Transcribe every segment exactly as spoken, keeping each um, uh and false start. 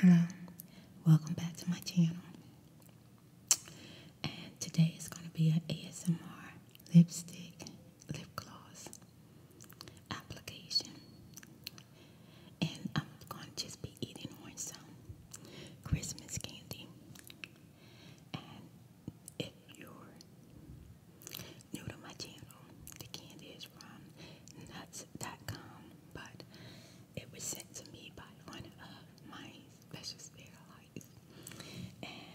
Hello, welcome back to my channel. And today is going to be an A S M R lipstick, lip gloss application. And I'm going to just be eating on some Christmas candy. And if you're new to my channel, the candy is from nuts dot com, but it was sent to me by one of my special spiralites. And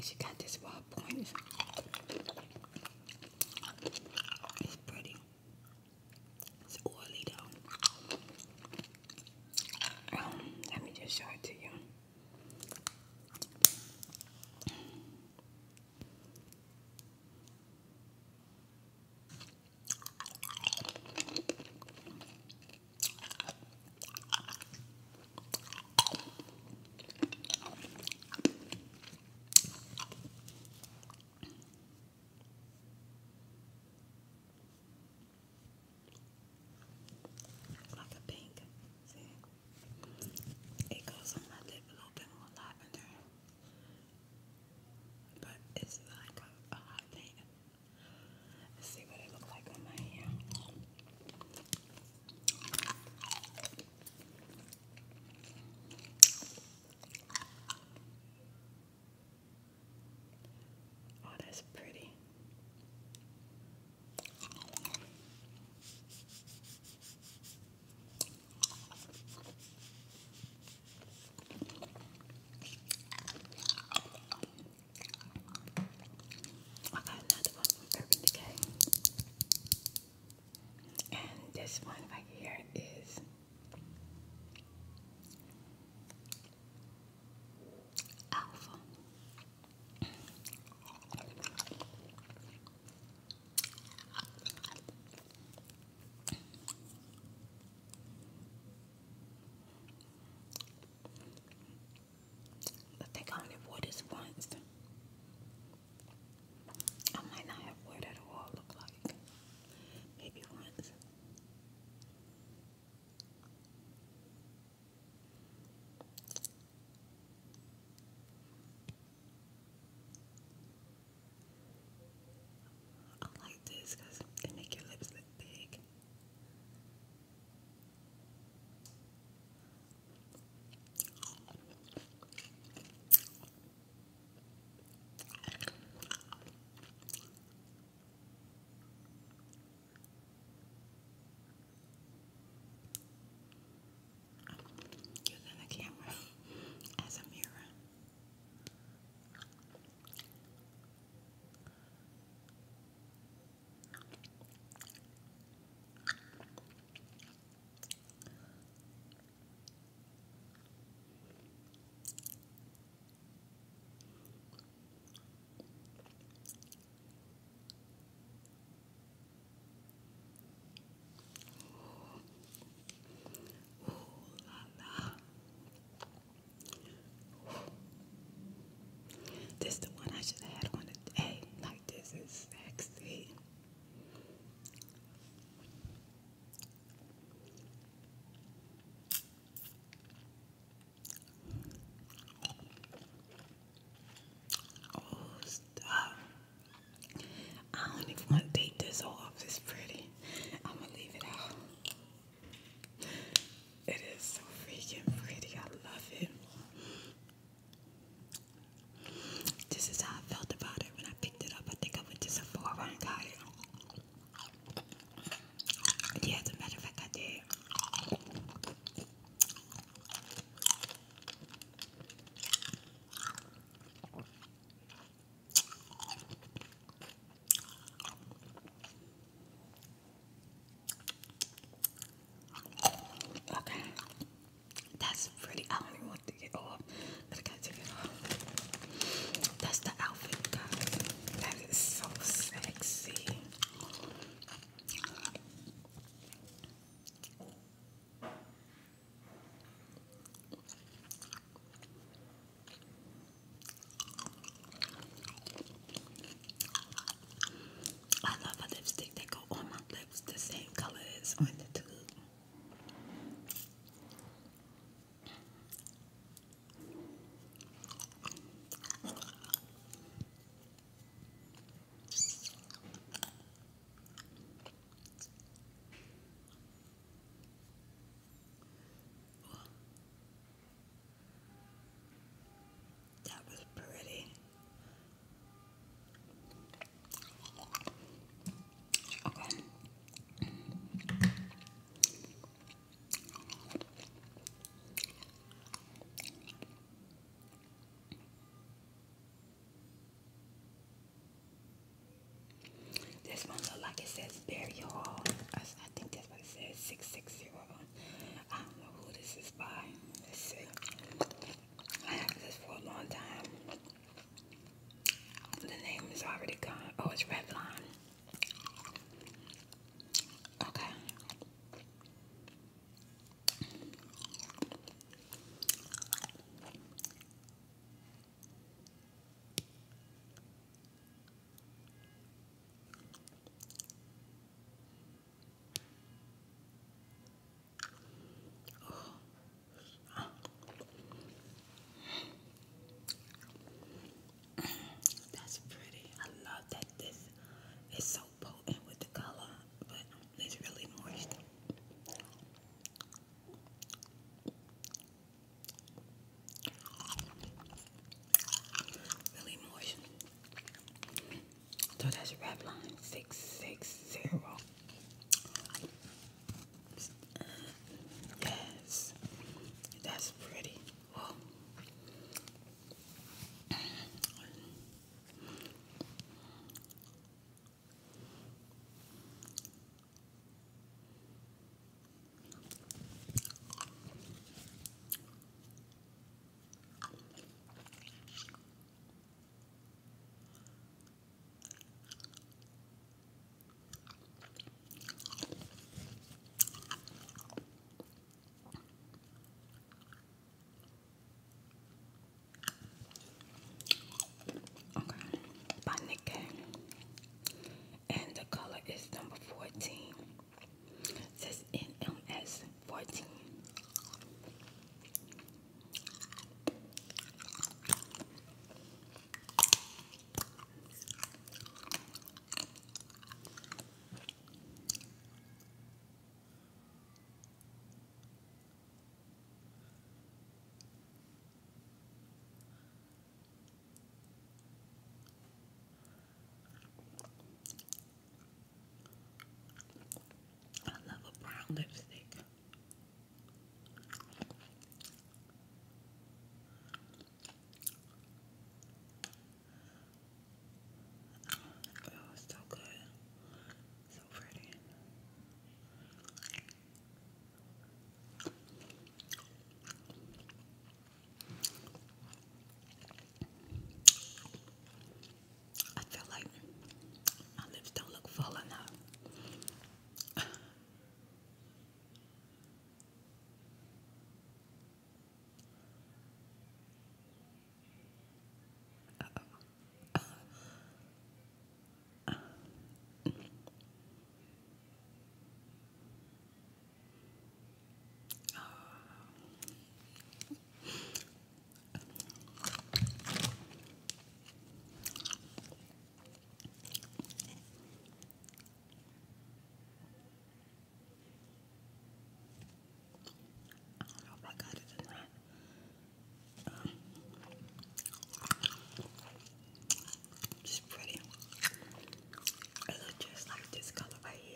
then she got this ball point. It's pretty. It's oily though. Um, let me just show it to you. Like a pink. See? It goes on my lip a little bit more lavender. But it's like a, a hot pink. Let's see what it looks like on my hair. Oh, that's pretty. I got another one from Urban Decay. And this one right here is Alpha. I think I only wore this once. I might not have wore that at all, look like. Maybe once. I like this because it makes your lips look big. Using the camera as a mirror. Ooh la la. This is the one I should have had on the day. Like this is sexy. Oh, stop. I don't even want to take this off. It's pretty. I'm going to leave it out. It is so freaking pretty. I love it. This is how I felt about it when I picked it up. I think I went to Sephora and got it. Yeah, as a matter of fact, I did. Okay. That's pretty. I don't even want to get off, but I gotta take it off. That's the outfit, guys. That is so sexy. I love a lipstick that go on my lips the same color as on the tube. That was pretty. Okay. lipstick. Oh, it's so good. So pretty. I feel like my lips don't look full enough. I don't know if I got it or not. It's pretty. It looks just like this color right here.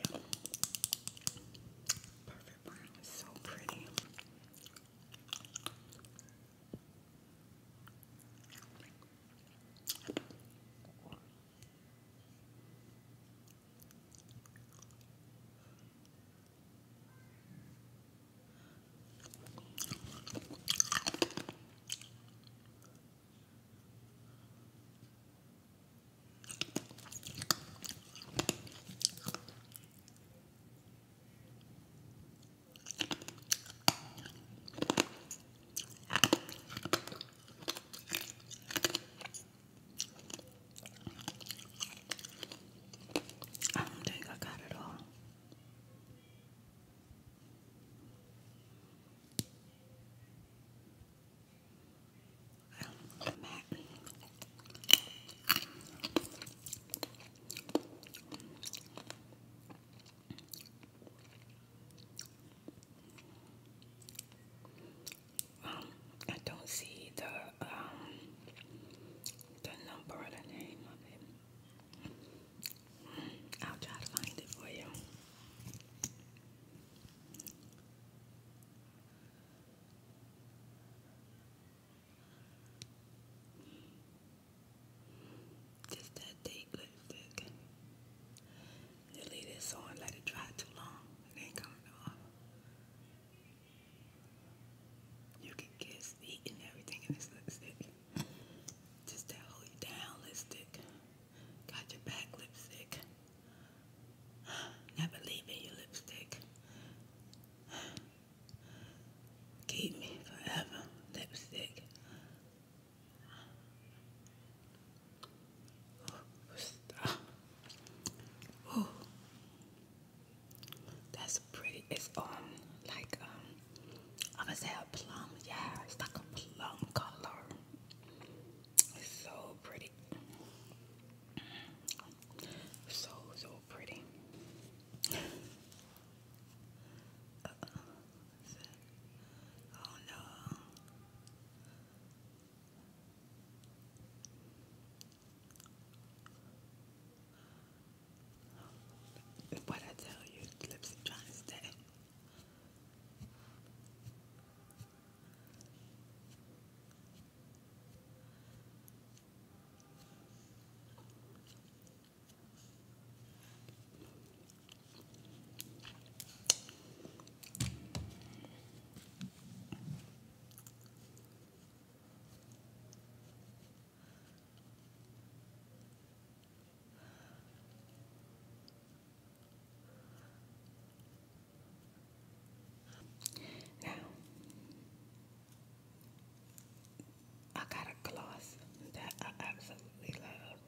Perfect brown. It's so pretty. I don't think I got it all. Matte. Um, I don't see the um the number or the name of it. I'll try to find it for you. Just that date lipstick. You leave this on, let it dry too long. It ain't coming off. You can kiss, eat, and everything in this lipstick. Just that hold you down lipstick. Got your back lipstick. Never leaving your lipstick. Keep me forever lipstick. Stop. Ooh. That's pretty. It's um like um I'm gonna say a plum. Yeah, it's like a plum color. It's so pretty. So so pretty. Oh no. What I tell you, lips are trying to stay. Now, I got a gloss that I absolutely love.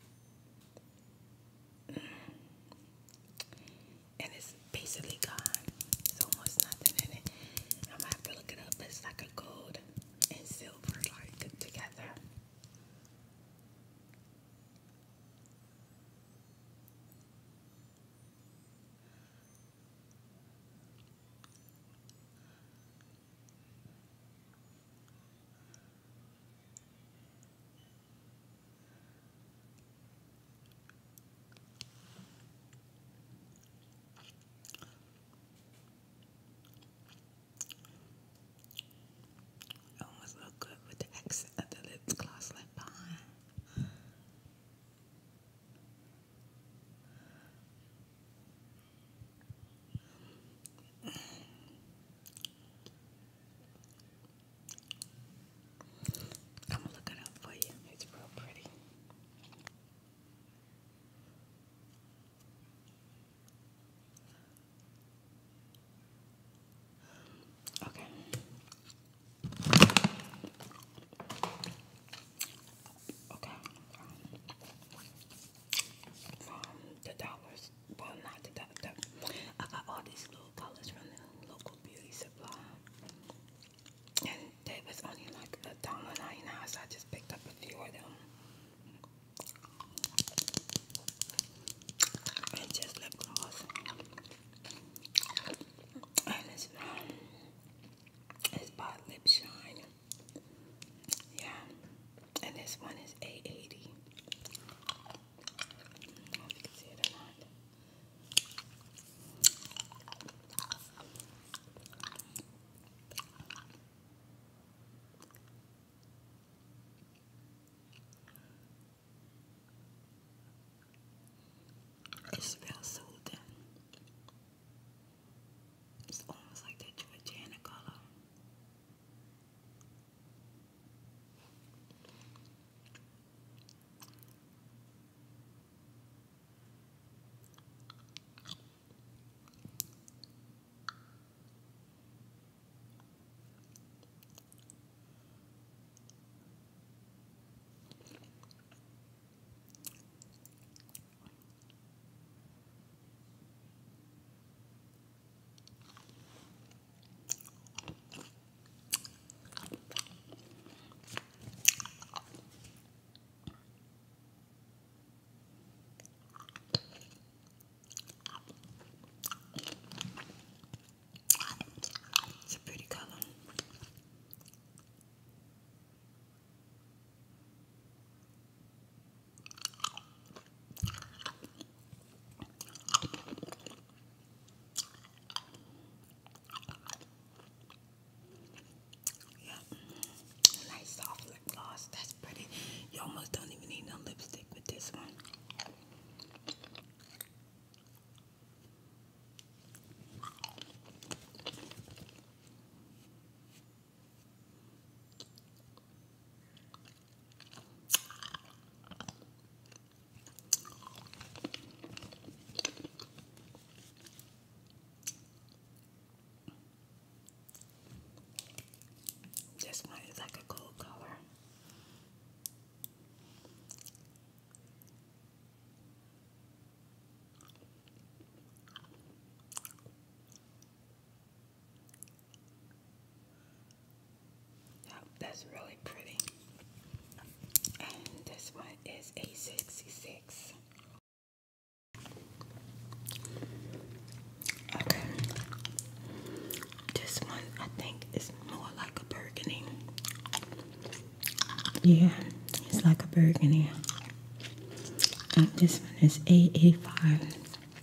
And it's basically gone. It's almost nothing in it. I'm gonna have to look it up. It's like a gold and silver like together. is really pretty. And this one is eight sixty-six. Okay. This one I think is more like a burgundy. Yeah, it's like a burgundy. And this one is eight eighty-five.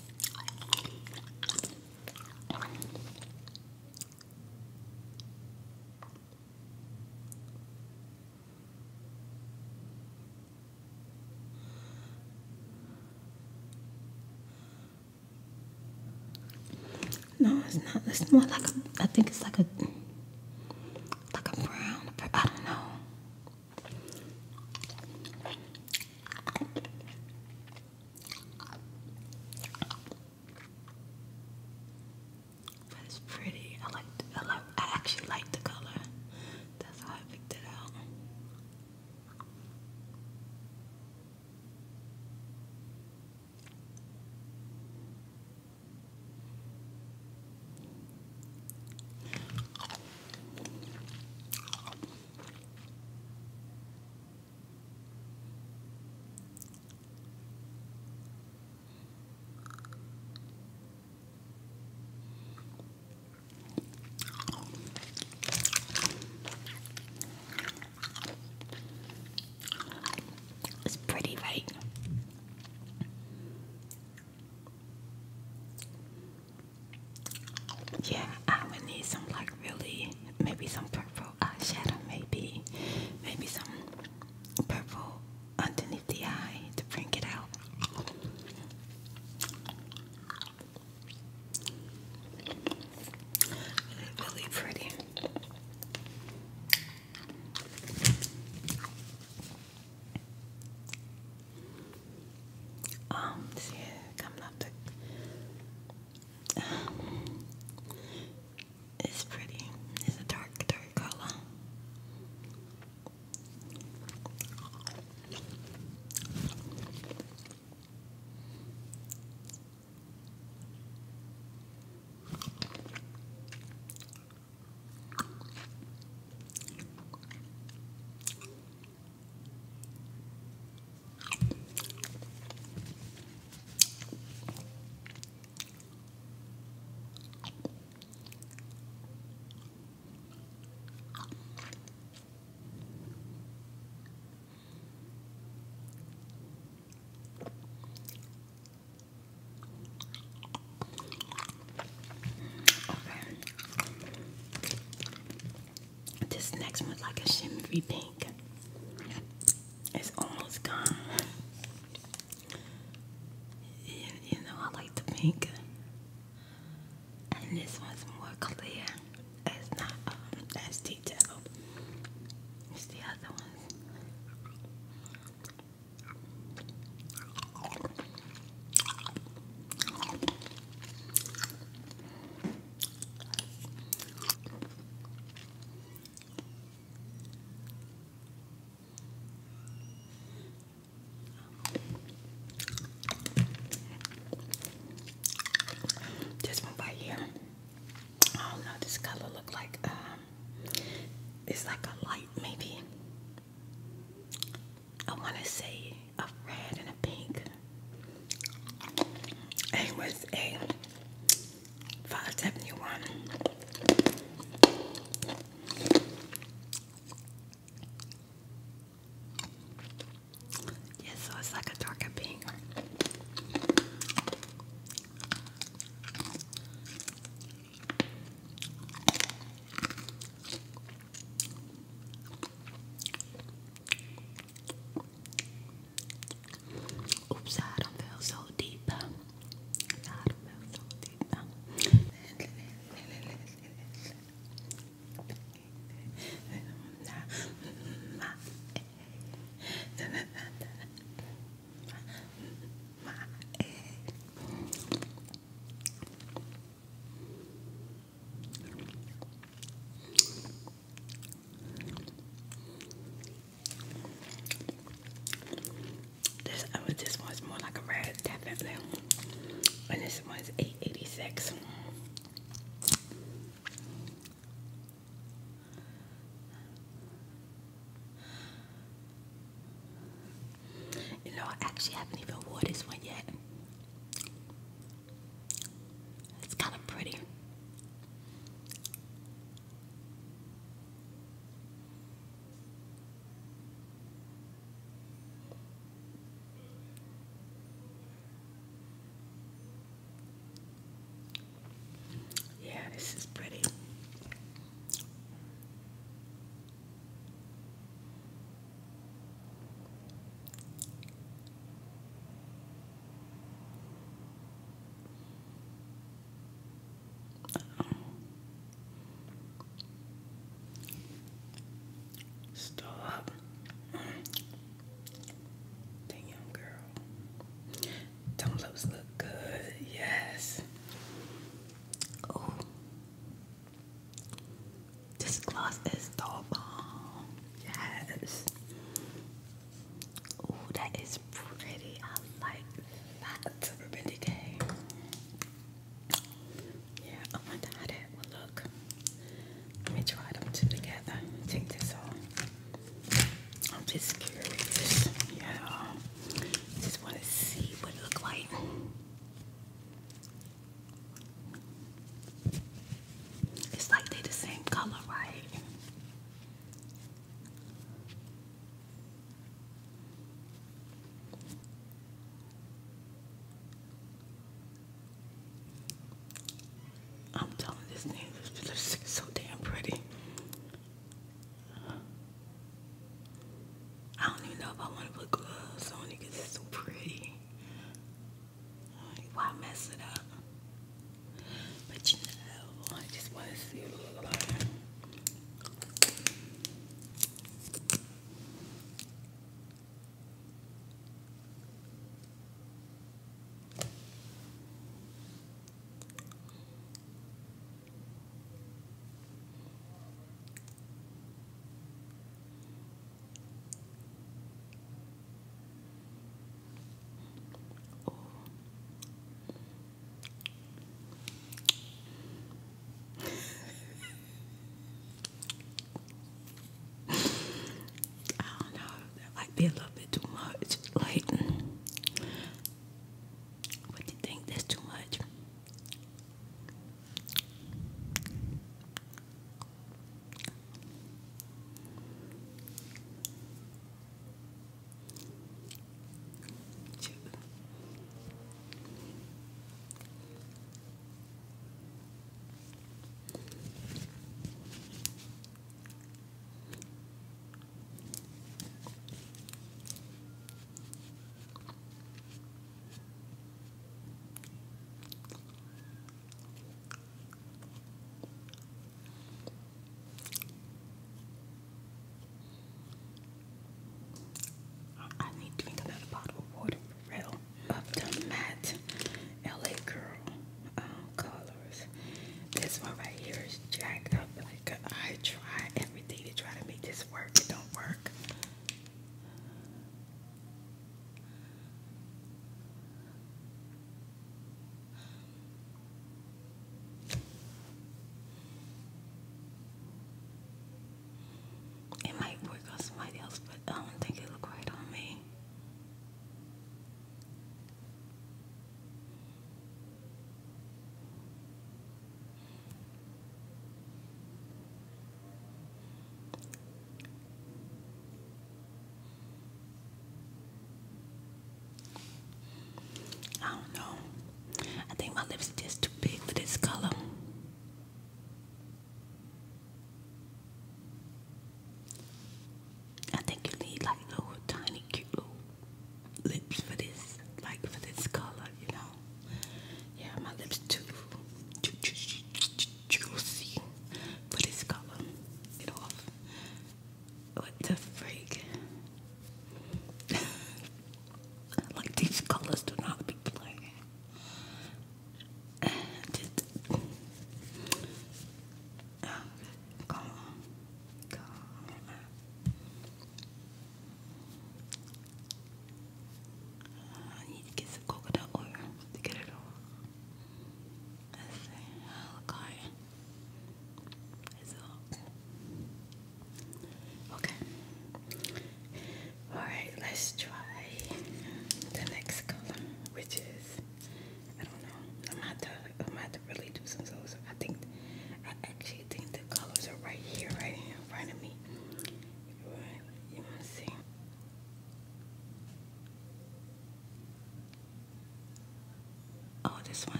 No, it's not. It's more like a, I think it's like a, like a brown. I don't know. But it's pretty. I like, I like, I actually like the color. That's how I picked it out. It's pretty, right? Yeah, I would need some like really, maybe some purple eyeshadow, maybe, maybe some purple underneath the eye to bring it out. Really, really pretty. Um, see, coming up the. It's pretty. It's a dark, dark color. Okay. This next one's like a shimmery pink. It's almost gone. You, you know, I like the pink. And this one's more clear. It's not um, as detailed as the other ones. This one right here. I don't know. This color look like um, it's like a light, maybe. I want to say a red and a pink. It was a five seventy-one. Yeah, so it's like a darker pink. Oops, I don't feel so deep. I don't feel so deep. This, uh, this one's more like a red, definitely. And this one's eight eighty-six. actually haven't even wore this one yet. It's kind of pretty. Yeah, this is pretty. Stop. Damn, girl. Them lips look good. Yes. Oh, this gloss is the bomb. Yes. Oh, that is pretty. I like that. Urban Decay. Yeah, I wonder how that will look. Let me try them two together. Take this off. I'm just curious. Yeah. Just want to see what it look like. It's like they the same color, right? I'm telling this thing, this lipstick is so damn pretty. I don't even know if I want to put gloves on it because it's so pretty. Why mess it up? But you know, I just want to see what it look like. I don't know, that might be a little bit too much. Like, what do you think? That's too much? I need to drink another bottle of water for real. Of the matte L A Girl um, colors. This one right here is jacked up. Like, I try everything to try to make this work. It don't work. It might work on somebody else, but I don't think it look right on me. I don't know. I think my lips are just too big for this color. I think you need like little tiny cute little lips for this, like for this color, you know. Yeah, my lips too, too, too, too, too juicy for this color. Get off. What the freak? Like these colors do not be playing.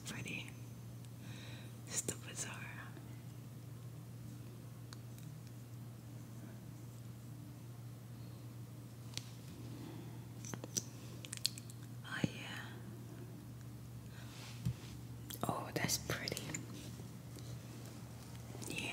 pretty. It's the bazaar. Oh yeah. Oh, that's pretty. Yeah.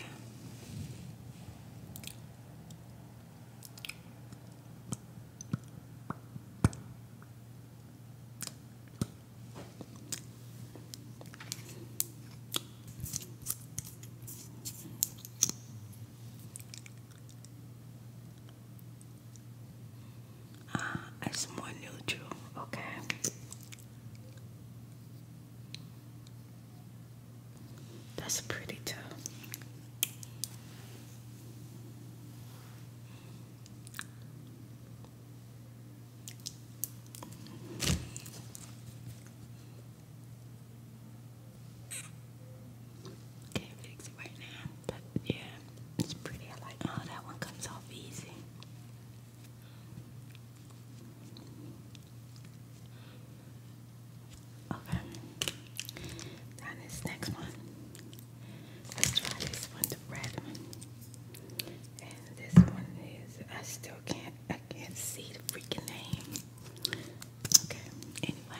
Ah, it's more neutral. Okay. That's pretty too. Can't fix it right now, but yeah, it's pretty. I like. Oh, that one comes off easy. Okay. Now this next one. Let's try this one, the red one. And this one is. I still can't. I can't see the freaking name. Okay. Anyway.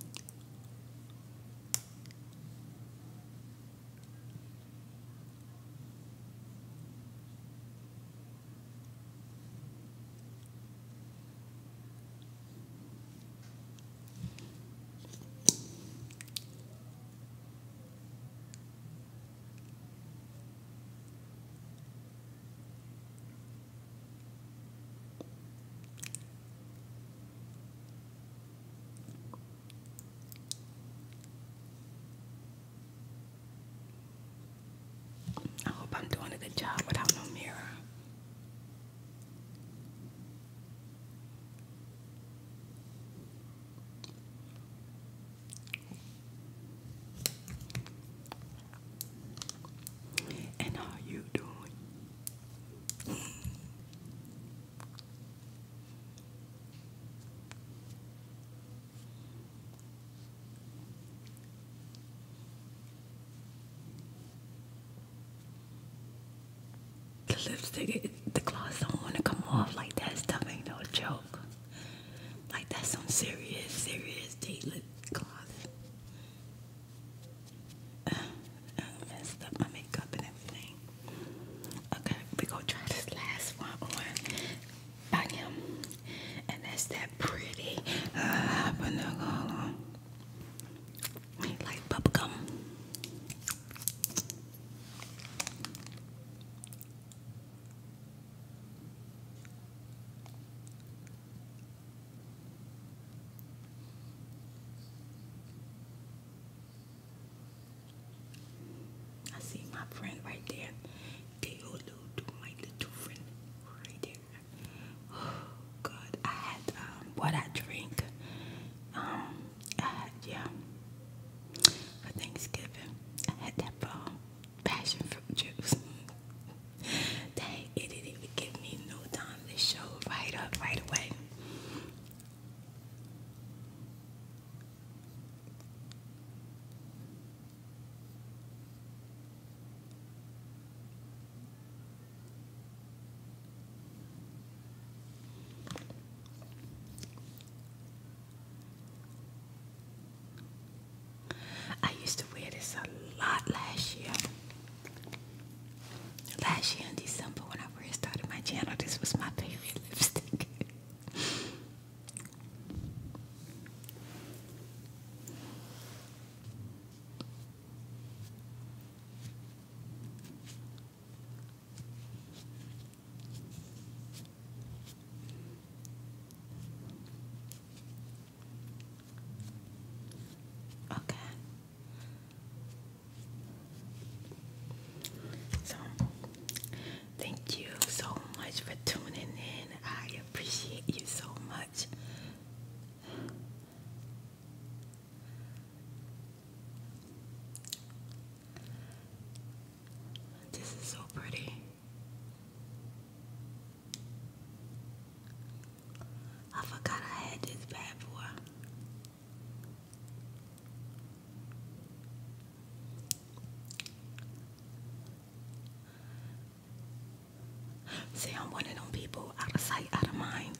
I hope I'm doing a good job without no mirror. And how you doing? The lipstick, the gloss don't want to come off like that. Stuff ain't no joke. Like that's some serious, serious deep lip gloss. Uh, I messed up my makeup and everything. Okay, we gonna try this last one on by him, and that's that pretty uh, banana, like bubblegum. I see my friend right there. Big old little, my little friend right there. Oh, God. I had um, what I drink. Um, I had, yeah, for Thanksgiving. I had that um, passion fruit juice. Dang, it didn't even give me no time to show right up, right away. I used to wear this a lot last year. Last year in December when I first started my channel, this was my favorite lipstick. Okay. So See, I'm one of them people, out of sight, out of mind.